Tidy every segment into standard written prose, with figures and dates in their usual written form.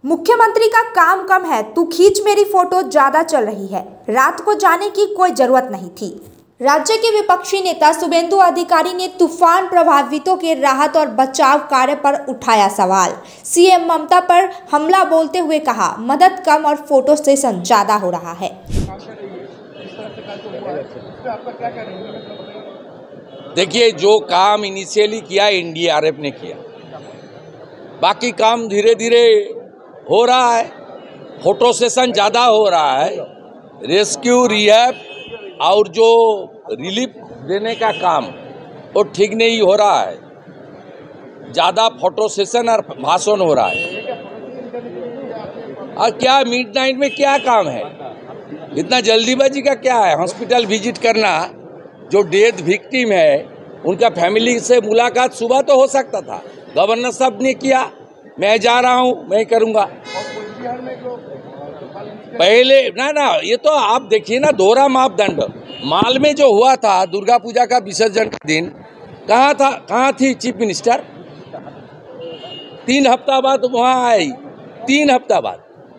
मुख्यमंत्री का काम कम है, तू खींच मेरी फोटो ज्यादा चल रही है। रात को जाने की कोई जरूरत नहीं थी। राज्य के विपक्षी नेता शुभेंदु अधिकारी ने तूफान प्रभावितों के राहत और बचाव कार्य पर उठाया सवाल। सीएम ममता पर हमला बोलते हुए कहा, मदद कम और फोटो सेशन ज्यादा हो रहा है। देखिए, जो काम इनिशियली किया एनडीआरएफ ने किया, बाकी काम धीरे धीरे हो रहा है। फोटो सेशन ज़्यादा हो रहा है। रेस्क्यू, रिहैब और जो रिलीफ देने का काम वो ठीक नहीं हो रहा है। ज़्यादा फोटो सेशन और भाषण हो रहा है। और क्या मिडनाइट में क्या काम है? इतना जल्दीबाजी का क्या है? हॉस्पिटल विजिट करना, जो डेथ विक्टिम है उनका फैमिली से मुलाकात सुबह तो हो सकता था। गवर्नर साहब ने किया, मैं जा रहा हूँ, मैं करूँगा। पहले ना ये तो आप देखिए ना, दोहरा मापदंड। माल में जो हुआ था दुर्गा पूजा का विसर्जन का दिन, कहाँ थी चीफ मिनिस्टर? 3 हफ्ता बाद वहाँ आई, 3 हफ्ता बाद।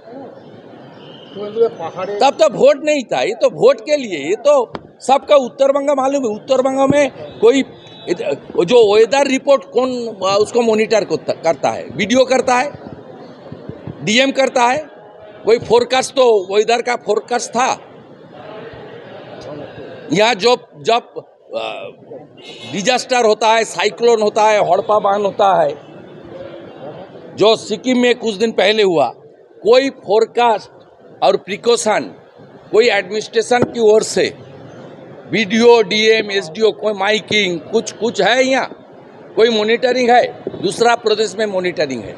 तब तो वोट नहीं था। ये तो वोट के लिए, ये तो सबका उत्तर बंग मालूम है। उत्तर बंग में कोई जो वेदर रिपोर्ट कौन उसको मॉनिटर करता है? वीडियो करता है, डीएम करता है। कोई फोरकास्ट तो वेदर का फोरकास्ट था। यहाँ जब डिजास्टर होता है, साइक्लोन होता है, हड़प्पा बांध होता है, जो सिक्किम में कुछ दिन पहले हुआ, कोई फोरकास्ट और प्रिकॉशन कोई एडमिनिस्ट्रेशन की ओर से वीडियो, डीएम, एसडीओ, कोई माइकिंग कुछ है? यहाँ कोई मॉनिटरिंग है? दूसरा प्रदेश में मॉनिटरिंग है।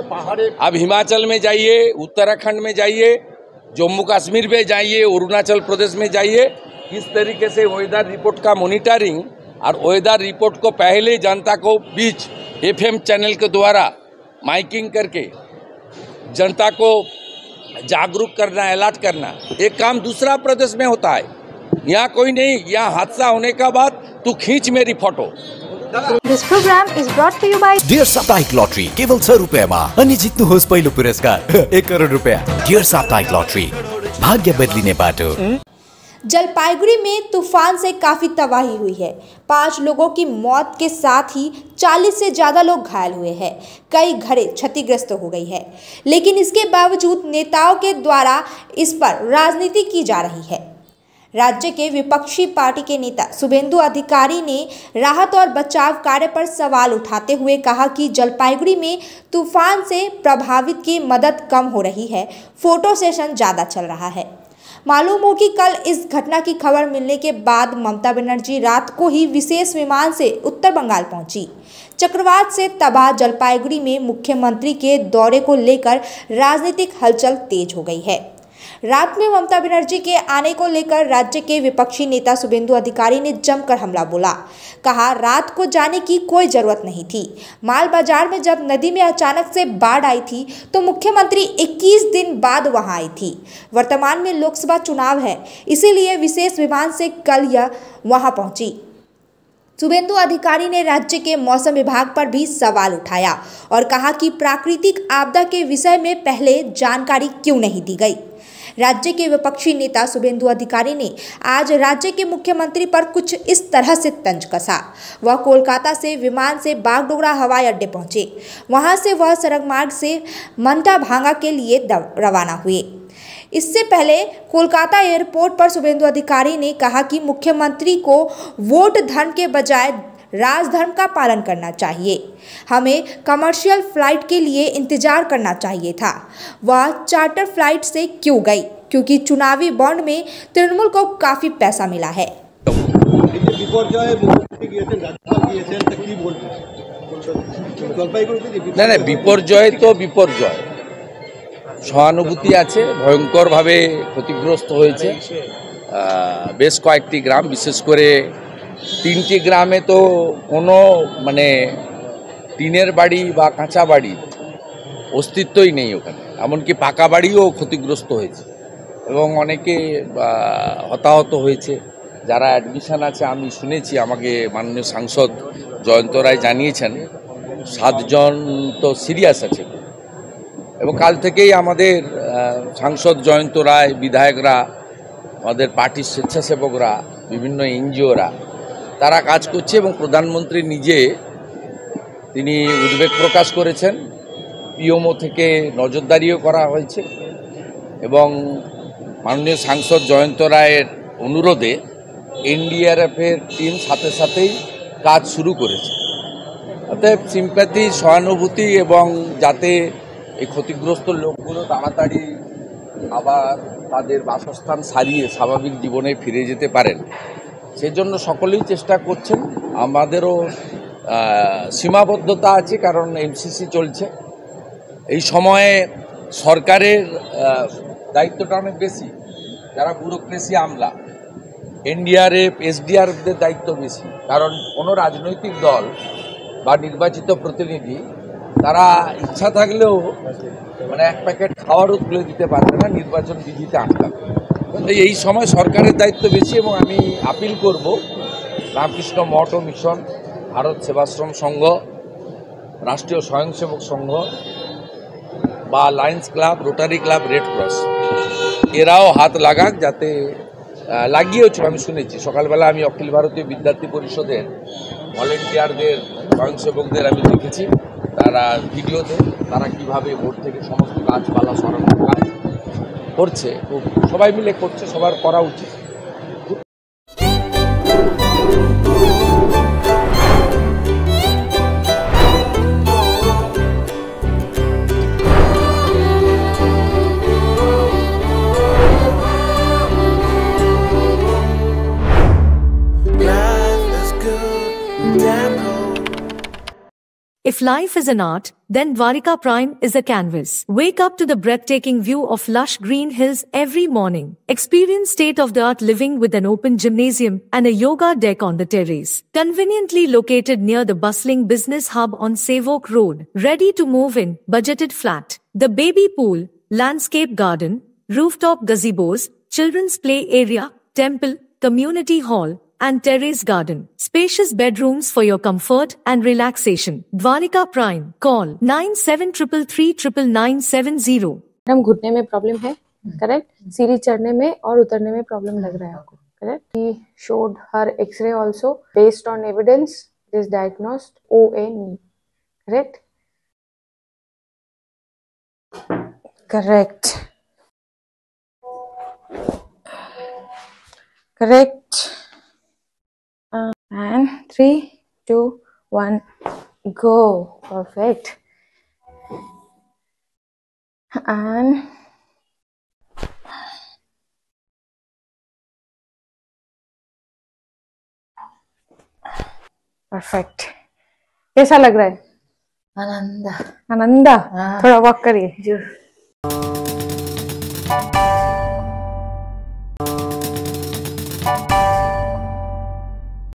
अब हिमाचल में जाइए, उत्तराखंड में जाइए, जम्मू कश्मीर में जाइए, अरुणाचल प्रदेश में जाइए, किस तरीके से वेदर रिपोर्ट का मॉनिटरिंग और वेदर रिपोर्ट को पहले जनता को बीच एफएम चैनल के द्वारा माइकिंग करके जनता को जागरूक करना, अलर्ट करना, एक काम दूसरा प्रदेश में होता है। यहाँ कोई नहीं। यहाँ हादसा होने का बाद तू खींच मेरी photo. This program is brought to you by dear साप्ताहिक लॉटरी केवल 100 रुपैयाँमा अनि जित्नुहोस् पहिलो पुरस्कार 1 करोड रुपैयाँ। डियर साप्ताहिक लॉटरी, भाग्य बदलिने बाटो। जलपाईगुड़ी में तूफान से काफी तबाही हुई है। 5 लोगों की मौत के साथ ही 40 से ज्यादा लोग घायल हुए हैं। कई घरें क्षतिग्रस्त हो गई है, लेकिन इसके बावजूद नेताओं के द्वारा इस पर राजनीति की जा रही है। राज्य के विपक्षी पार्टी के नेता शुभेंदु अधिकारी ने राहत और बचाव कार्य पर सवाल उठाते हुए कहा कि जलपाईगुड़ी में तूफान से प्रभावित की मदद कम हो रही है, फोटो सेशन ज़्यादा चल रहा है। मालूम हो कि कल इस घटना की खबर मिलने के बाद ममता बनर्जी रात को ही विशेष विमान से उत्तर बंगाल पहुंची। चक्रवात से तबाह जलपाईगुड़ी में मुख्यमंत्री के दौरे को लेकर राजनीतिक हलचल तेज हो गई है। रात में ममता बनर्जी के आने को लेकर राज्य के विपक्षी नेता शुभेंदु अधिकारी ने जमकर हमला बोला। कहा, रात को जाने की कोई जरूरत नहीं थी। माल बाजार में जब नदी में अचानक से बाढ़ आई थी तो मुख्यमंत्री 21 दिन बाद वहां आई थी। वर्तमान में लोकसभा चुनाव है, इसीलिए विशेष विमान से कल यह वहां पहुंची। शुभेंदु अधिकारी ने राज्य के मौसम विभाग पर भी सवाल उठाया और कहा कि प्राकृतिक आपदा के विषय में पहले जानकारी क्यों नहीं दी गई। राज्य के विपक्षी नेता शुभेंदु अधिकारी ने आज राज्य के मुख्यमंत्री पर कुछ इस तरह से तंज कसा। वह कोलकाता से विमान से बागडोगरा हवाई अड्डे पहुंचे। वहां से वह सड़क मार्ग से मंटा भांगा के लिए रवाना हुए। इससे पहले कोलकाता एयरपोर्ट पर शुभेंदु अधिकारी ने कहा कि मुख्यमंत्री को वोट धर्म के बजाय राजधर्म का पालन करना चाहिए। हमें कमर्शियल फ्लाइट के लिए इंतजार करना चाहिए था। वह चार्टर फ्लाइट से क्यों गई? क्योंकि चुनावी बॉन्ड में तृणमूल को काफी पैसा मिला है। नहीं, বিপর্যয় তো বিপর্যয়, সহানুভূতি আছে। ভয়ঙ্করভাবে ক্ষতিগ্রস্ত হয়েছে বেশ কয়েকটি গ্রাম, বিশেষ করে 3টি গ্রামে তো কোনো টিনের বাড়ি বা কাঁচা বাড়ির অস্তিত্বই নেই ওখানে। এমনকি পাকা বাড়িও ক্ষতিগ্রস্ত হয়েছে এবং অনেকে হতাহত হয়েছে। যারা অ্যাডমিশন আছে, আমি শুনেছি, আমাকে মাননীয় সাংসদ জয়ন্ত রায় জানিয়েছেন 7 জন তো সিরিয়াস আছে। এবং কাল থেকেই আমাদের সাংসদ জয়ন্ত রায়, বিধায়করা, আমাদের পার্টির স্বেচ্ছাসেবকরা, বিভিন্ন এনজিওরা তারা কাজ করছে এবং প্রধানমন্ত্রী নিজে তিনি উদ্বেগ প্রকাশ করেছেন। পিএমও থেকে নজরদারিও করা হয়েছে এবং মাননীয় সাংসদ জয়ন্ত রায়ের অনুরোধে এনডিআরএফের টিম সাথে সাথেই কাজ শুরু করেছে। অতএব সিম্প্যাথি, সহানুভূতি এবং যাতে এই ক্ষতিগ্রস্ত লোকগুলো তাড়াতাড়ি আবার তাদের বাসস্থান সারিয়ে স্বাভাবিক জীবনে ফিরে যেতে পারেন, সেজন্য সকলেই চেষ্টা করছেন। আমাদেরও সীমাবদ্ধতা আছে, কারণ এমসিসি চলছে। এই সময়ে সরকারের দায়িত্বটা অনেক বেশি, যারা ব্যুরোক্রেসি আমলা, এনডিআরএফ, এসডিআরএফদের দায়িত্ব বেশি, কারণ কোনো রাজনৈতিক দল বা নির্বাচিত প্রতিনিধি তারা ইচ্ছা থাকলেও মানে এক প্যাকেট খাওয়ারও তুলে দিতে পারবে না, নির্বাচন বিধিতে আটকাবে। এই সময় সরকারের দায়িত্ব বেশি এবং আমি আপিল করব রামকৃষ্ণ মঠ ও মিশন, ভারত সেবাশ্রম সংঘ, রাষ্ট্রীয় স্বয়ংসেবক সংঘ বা lions club, rotary club, red cross এরাও হাত লাগাক, যাতে লাগিয়েছে। আমি শুনেছি সকালবেলা আমি অখিল ভারতীয় বিদ্যার্থী পরিষদের ভলেন্টিয়ারদের, স্বয়ংসেবকদের আমি দেখেছি তারা ভিডিওতে তারা কিভাবে ভোট থেকে সমস্ত গাছপালা সরানোর কাজ করছে। সবাই মিলে করছে, সবার করা উচিত। If life is an art, then Dwarika Prime is a canvas. Wake up to the breathtaking view of lush green hills every morning. Experience state-of-the-art living with an open gymnasium and a yoga deck on the terrace. Conveniently located near the bustling business hub on Savok Road. Ready to move in, budgeted flat. The baby pool, landscape garden, rooftop gazebos, children's play area, temple, community hall, and terrace garden. Spacious bedrooms for your comfort and relaxation. Dwarika Prime. Call 9733399970. हम घुटने में problem है, correct? सीढ़ी चढ़ने में और उतरने में प्रॉब्लम लग रहा है आपको, correct? He showed her X-ray also. Based on evidence, it is diagnosed OA knee, correct? Correct. Correct. And 3, 2, 1, go. Perfect. And perfect. कैसा लग रहा है? आनंदा। आनंदा। हाँ। थोड़ा वॉक करिए।